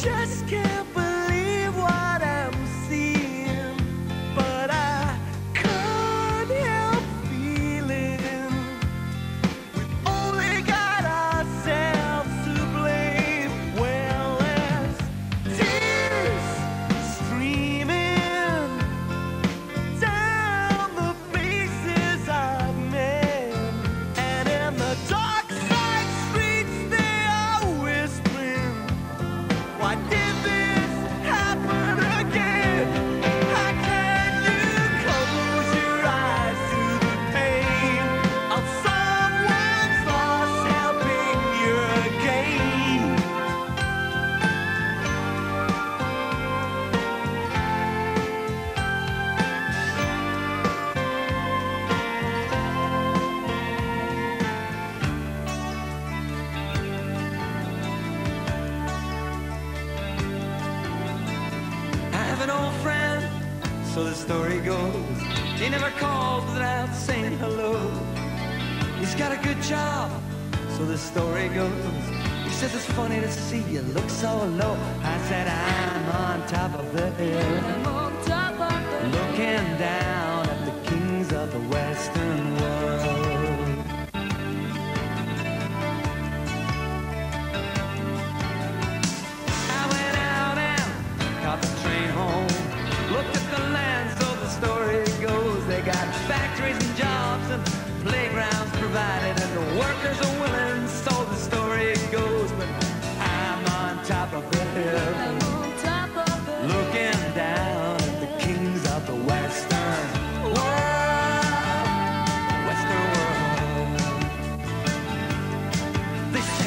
just can't believe what I'm seeing, but I can't help feeling we've only got ourselves to blame. Well, there's tears streaming down the faces of men, and in the dark side streets they are whispering, why did this happen again? How can you close your eyes to the pain of someone's loss helping your gain? I have an old friend, so the story goes. He never calls without saying hello. He's got a good job, so the story goes. He says it's funny to see you look so low. I said I'm on top of the hill, looking down at the kings of the Western world. I went out and caught the train home, looked at the land, so the story goes. They got factories and jobs and playgrounds provided, and the workers are willing, so the story goes. But I'm on top of the hill, looking down at the kings of the Western world. Western world. They say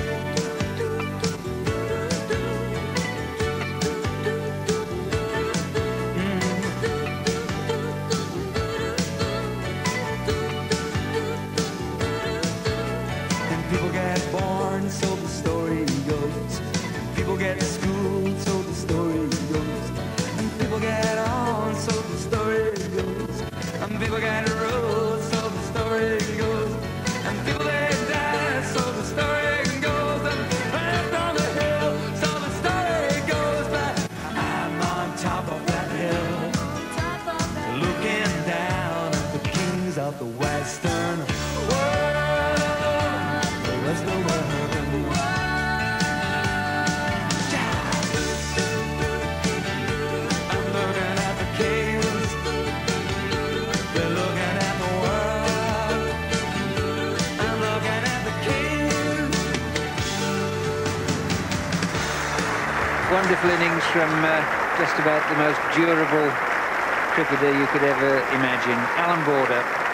people get born, so the story goes. People get schooled, so the story goes. And people get on, so the story goes. And people get ruled, so the story goes. And people they die, so the story goes. And left on the hill, so the story goes. But I'm on top of that hill, looking down at the kings of the Western world. What's the word? I'm looking at the kings, they're looking at the world. I'm looking at the kings. Wonderful innings from just about the most durable cricketer you could ever imagine, Alan Border.